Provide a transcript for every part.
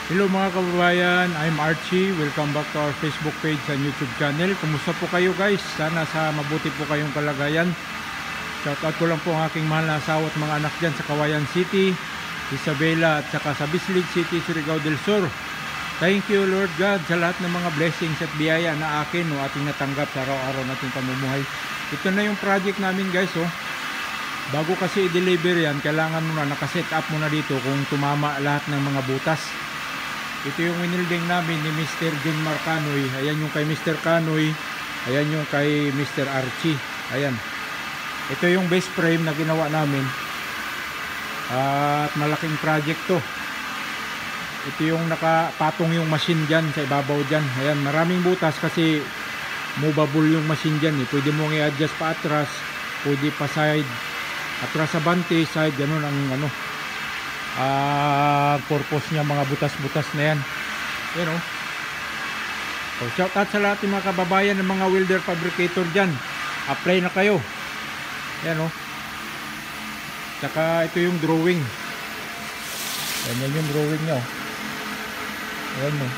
Hello mga kababayan, I'm Archie. Welcome back to our Facebook page and YouTube channel. Kumusta po kayo guys? Sana sa mabuti po kayong kalagayan. Shoutout ko lang po ang aking mahal na asawa at mga anak dyan sa Kawayan City, Isabela at saka sa Bislig City, Surigao del Sur. Thank you Lord God sa lahat ng mga blessings at biyaya na akin o ating natanggap sa araw-araw nating pamumuhay. Ito na yung project namin guys. Bago kasi i-deliver yan, kailangan mo na nakaset up mo na dito kung tumama lahat ng mga butas. Ito yung winilding namin ni Mr. John Marcanoy. Ayan yung kay Mr. Canoy. Ayan yung kay Mr. Archie. Ayan. Ito yung base frame na ginawa namin. At malaking project to. Ito yung nakapatong yung machine dyan sa ibabaw dyan. Ayan, maraming butas kasi movable yung machine dyan. Pwede mong i-adjust pa atras. Pwede pa side. Atras sa bante, side. Ganun ang ano. Purpose niya, mga butas-butas na yan. You know. So, shout out sa lahat ng mga kababayan ng mga welder fabricator dyan. Apply na kayo. Yan o. Tsaka ito yung drawing. Yan yung drawing nyo. Ayan mo.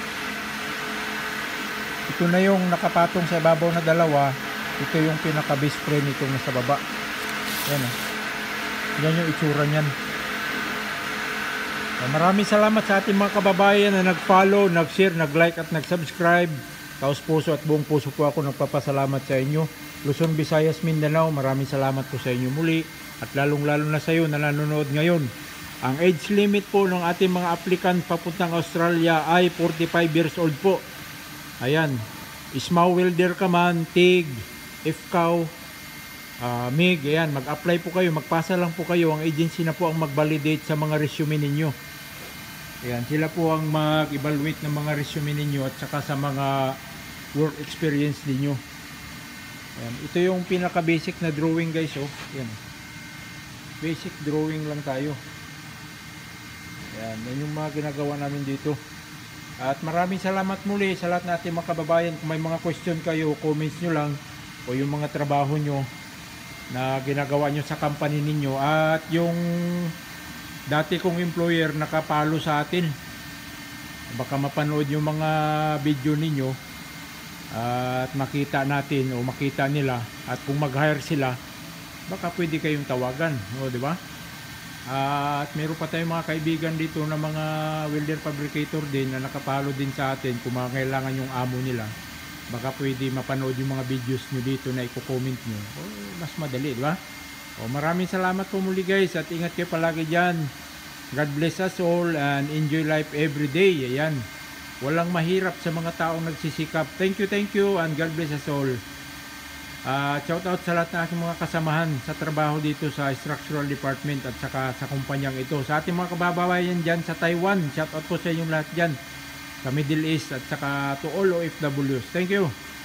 Ito na yung nakapatong sa ibabaw na dalawa. Ito yung pinaka base frame itong nasa baba. Yan o. Yan yung itsura nyan. Maraming salamat sa ating mga kababayan na nag-follow, nag-share, nag-like at nag-subscribe. Taos puso at buong puso po ako nagpapasalamat sa inyo. Luzon, Visayas, Mindanao, maraming salamat po sa inyo muli. At lalong-lalo na sa iyo na nanonood ngayon. Ang age limit po ng ating mga applicant papuntang Australia ay 45 years old po. Ayan, Ismaw welder ka man, TIG, FCAW, MIG, ayan, mag-apply po kayo, magpasa lang po kayo. Ang agency na po ang mag-validate sa mga resume ninyo. Ayan, sila po ang mag-evaluate ng mga resume ninyo at saka sa mga work experience ninyo. Ayan, ito yung pinaka-basic na drawing guys. Ayan. Basic drawing lang tayo. Ayan, yan yung mga ginagawa namin dito. At maraming salamat muli sa lahat natin mga kababayan. Kung may mga question kayo, comments nyo lang o yung mga trabaho nyo na ginagawa nyo sa company ninyo. At yung dati kong employer nakapalo sa atin, baka mapanood yung mga video ninyo at makita natin o makita nila, at kung mag-hire sila baka pwede kayong tawagan, di ba? At meron pa tayong mga kaibigan dito na mga welder fabricator din na nakapalo din sa atin. Kung kailangan yung amo nila, baka pwede mapanood yung mga videos nyo dito na i-comment nyo. Mas madali, di ba? Maraming salamat po muli guys, at ingat kayo palagi dyan. God bless us all and enjoy life every day. Ayan, walang mahirap sa mga taong nagsisikap. Thank you and God bless us all. Shout out sa lahat ng aking mga kasamahan sa trabaho dito sa structural department at saka sa kumpanyang ito. Sa ating mga kababayan dyan sa Taiwan, shout out po sa inyong lahat dyan sa Middle East at saka to all OFWs. Thank you.